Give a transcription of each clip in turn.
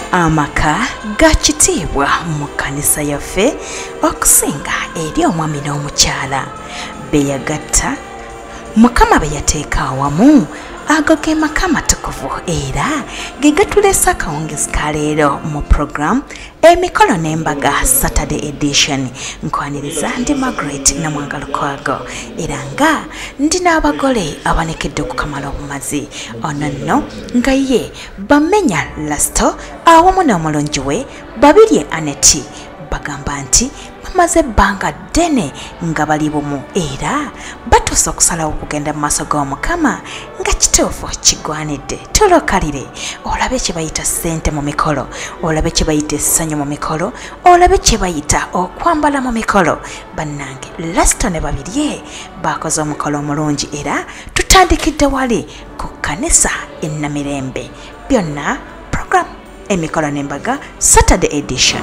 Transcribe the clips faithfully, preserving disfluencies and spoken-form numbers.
amaka gakitiibwa mu kkanisa yaffe okusinga eri omwami n'omukyala beyagatta mukama beyateeka awamu ago ge maka matukuvu era ge gatulesa akawungezi ka leero mu program emikolo n'embaga Saturday edition. Nkwaniriza ndi Margaret na Mwangalukwago era nga ndi n'abagole abanekedde okukamala obumazi ono nno nga ye bamenya Lasto awamu n'omulungi we Babirye Aneti bagamba nti bamaze ebbanga ddene nga bali bumu era batuuse okusalawo okugenda mu maaso g'omukama nga kituufu kigwanidde. Tulokalire olabe kye bayita ssente mu mikolo, olabe kye bayita essanyu mu mikolo, olabe kye bayita okwambala mu mikolo. Bannange Lasto ne Babirye bakoze omukolo omulungi era tutandikidde wali ku kkanisa e Namirembe. Byonna program emikolo n'embaga Saturday edition.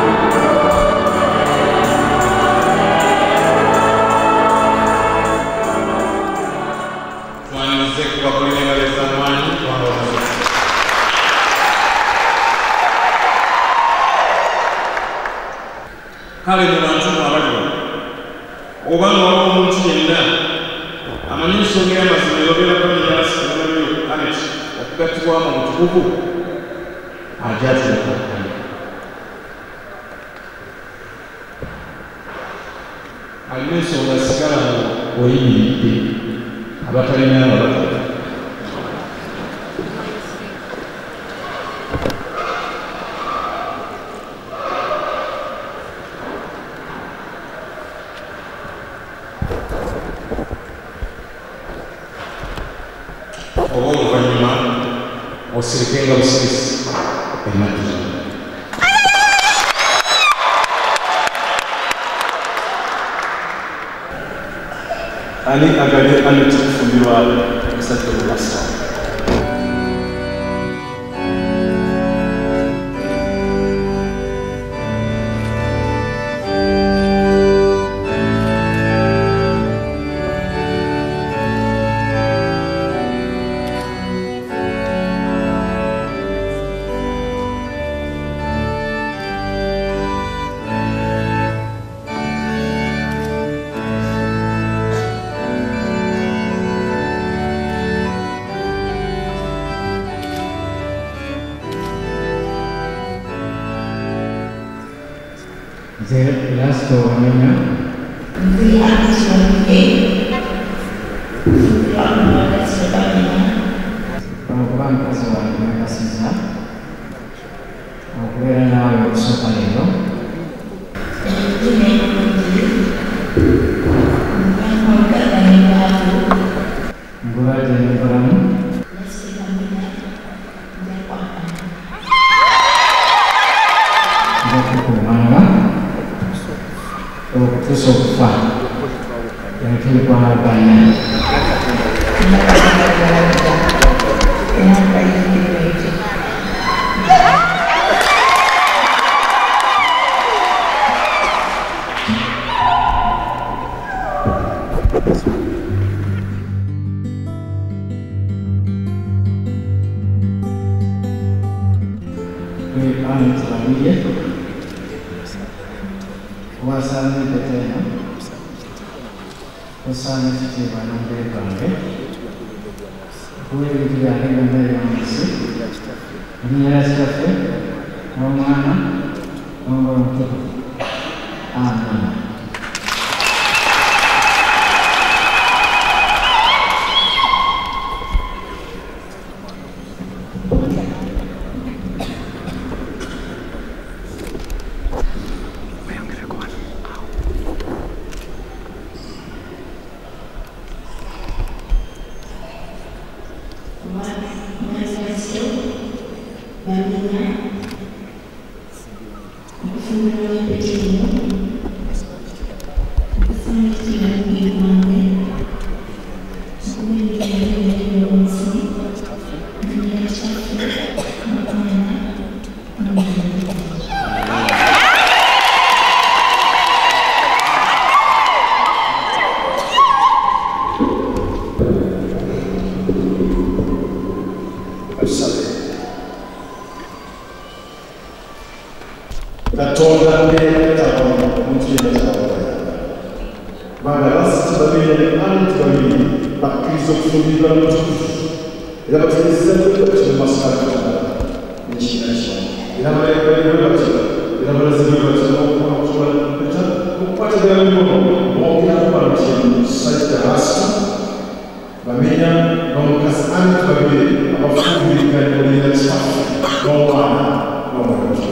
Kale mu bantu abaliro obanga waliwo omuntu yenna amanyi ensonga y'amasomero g'abamirasi Anet okugattibwamu mu butukuvu ajaazirako alina ensonga sigala oyimiridde abatalina ababatala osirikenga busirisi ematu ani agale Anet kufumbirwa omusajja olwasa The last one, the answer came. The honor that's the Program as well, Magasiza. Where now you so palero. The name of the Mwangalukwago Naibabu. Mwangalukwago Naibabu. So far, yang kita banyak. Ini Anet Babirye. Wasani betena, wasani sih banyak berbagai. Kue itu yang ada yang masih. Ini adalah sesuatu yang mana membantu. Amin. Katonda n'etaba omuntu yenna ky'abakola. Kubanga abasajja babiri n'abantu babiri bakkiriza okufumbirwa n'omutukuvu era bategeezezza nti bakiri mu maaso ga Katonda n'ekibiina kyonna. Era baleebaleebwe batyo era balazibwe batyo n'okusobola okukwatagana emikono boogera kuba nti omusajja Rasta bamenya n'omukazi anti babiri abafumbiriganya olina kitaffe n'omwana n'omwana mutukuvu.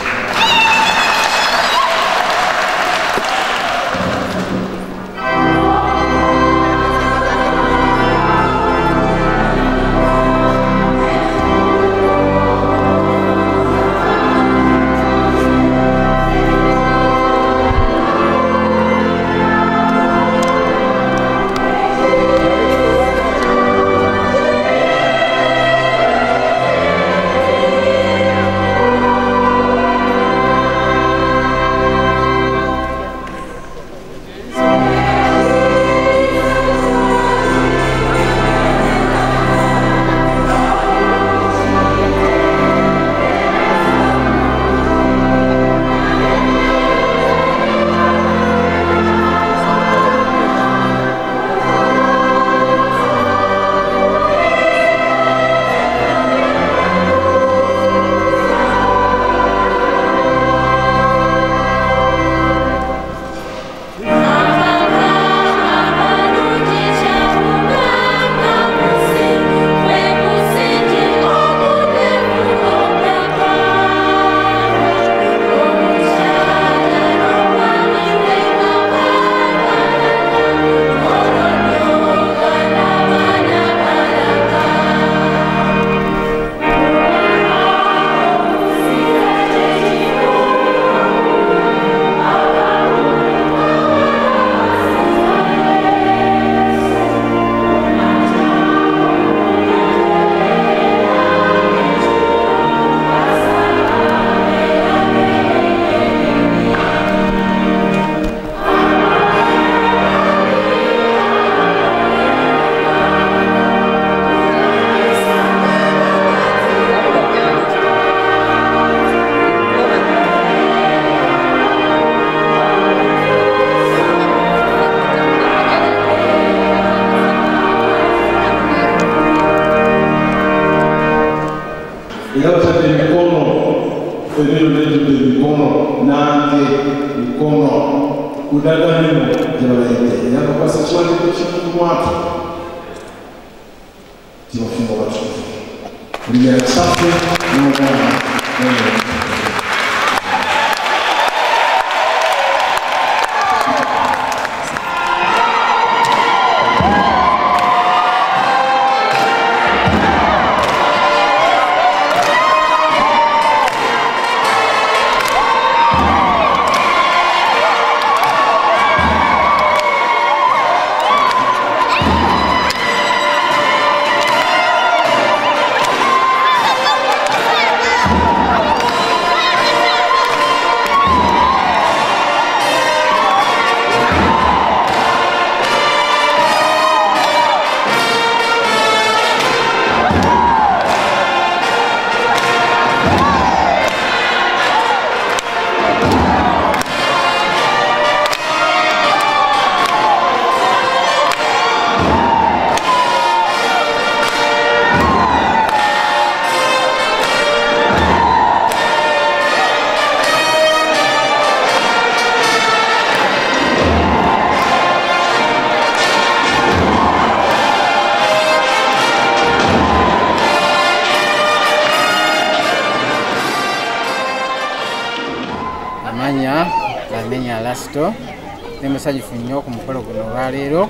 Ne musanyufu nnyo ku mukolo guno olwaleero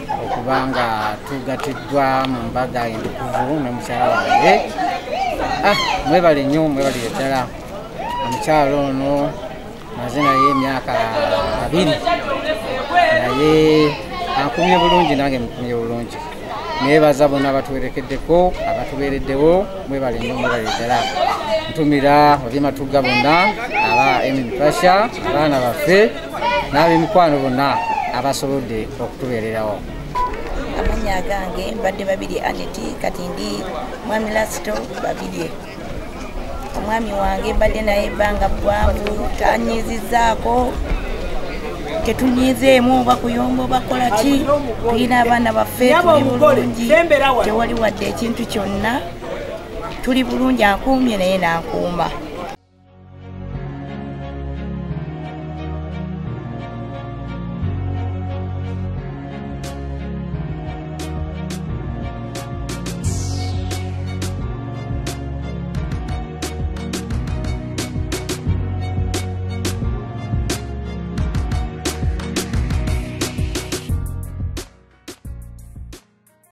okubanga tugatiddwa mu mbaga entukuvu ne mukyala wange. Ah, mwebale nnyo mwebale ddala. Omukyala ono maze naye emyaka abiri naye ankumye bulungi nange mukumye bulungi. Nebaza bonna abatuwerekeddeko abatubeereddewo mwebale nnyo mwebale ddala. Ntumira Obyematuga bonna aba Emmy Pasha abaana baffe n'ab'emikwano bonna abasobodde okutubeererawo. Amanya gange mbadde babiri Aneti kati ndi Mwami Lasto babiri. omwami wange mbadde naye ebbanga ggwanvu tanyizizaako tetunyizeemu oba kuyomba oba kola ki tulina abaana baffe tuli bulungi tewali wadde ekintu kyonna tuli bulungi ankuumye naye nankuuma